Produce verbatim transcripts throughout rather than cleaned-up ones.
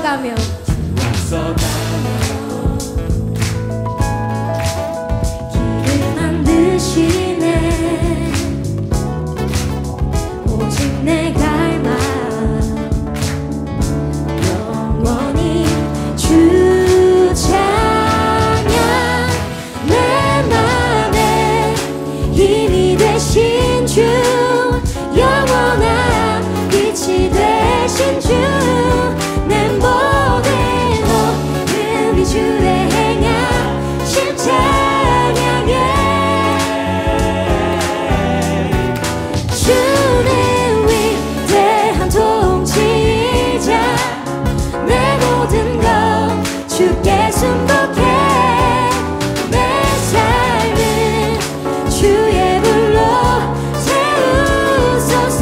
앞서가며 길을 만드시네. 오직 내 갈망 영원히 주 찬양. 내 맘에 힘이 되신 주, 영원한 빛이 되신 주, 내 모든 우리 주의 행한 심찬양에. 주는 위대한 통치자, 내 모든 것 주께 순복해. 내 삶은 주의 불로 세우소서.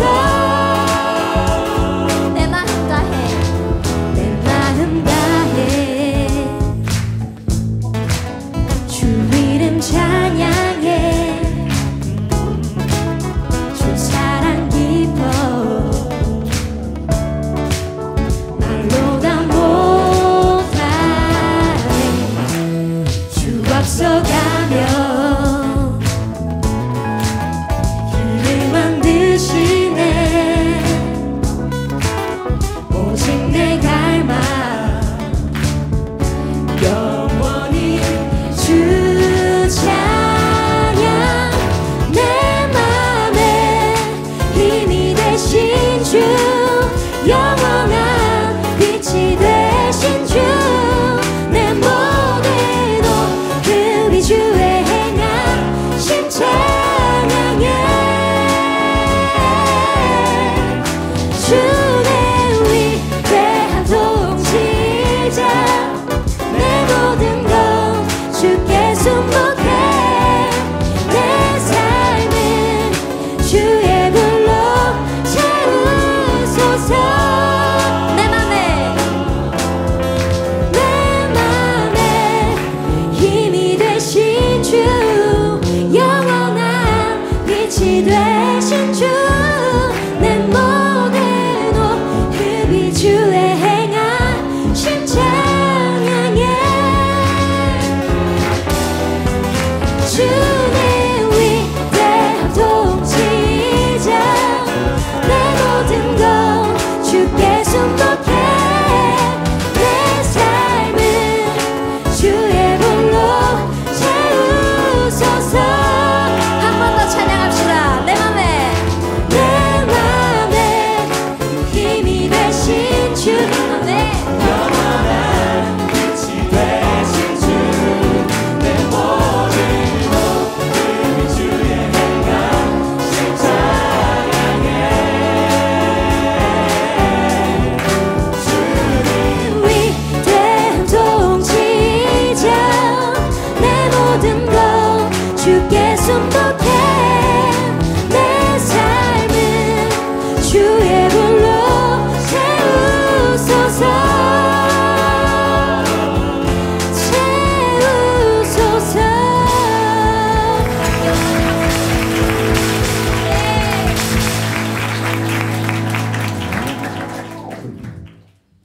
내 마음 다해, 내 마음 다해 주 이름 찬양해. 주 사랑 깊어 말로 다 못하네. 주 앞서가며 길을 만드시네. 오직 내 갈망 영원히 주 찬양. 내 맘에 힘이 되신 주, 영원한 빛이 되신 주, 내 모든 온 우리 주의 행한 심찬양에. 주는 위대한 통치자, 내 모든 것 주께 순복해. 내 삶은 주의 불로 채우소서. 내 맘에, 내 맘에 힘이 되신 주, 영원한 빛이 되신 주,